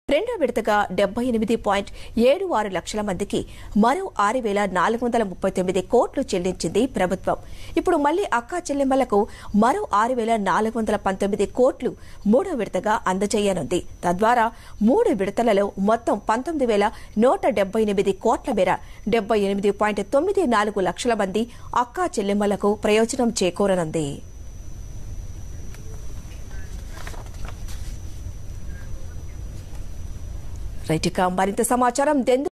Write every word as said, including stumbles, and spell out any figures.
రెండో విడతగా డెబ్బై ఎనిమిది పాయింట్ ఏడు ఆరు లక్షల మందికి మరో ఆరు వేల నాలుగు వందల ముప్పై తొమ్మిది కోట్లు చెల్లించింది ప్రభుత్వం. ఇప్పుడు మళ్లీ అక్కా చెల్లెమ్మలకు మరో ఆరు వేల నాలుగు వందల పంతొమ్మిది కోట్లు మూడో విడతగా అందజేయనుంది. తద్వారా మూడు విడతలలో మొత్తం పంతొమ్మిది వేల నూట డెబ్బై ఎనిమిది కోట్ల మేర డెబ్బై ఎనిమిది పాయింట్ తొమ్మిది నాలుగు లక్షల మంది అక్కా చెల్లెమ్మలకు ప్రయోజనం చేకూరనుంది. రైట్, ఇక మరింత సమాచారం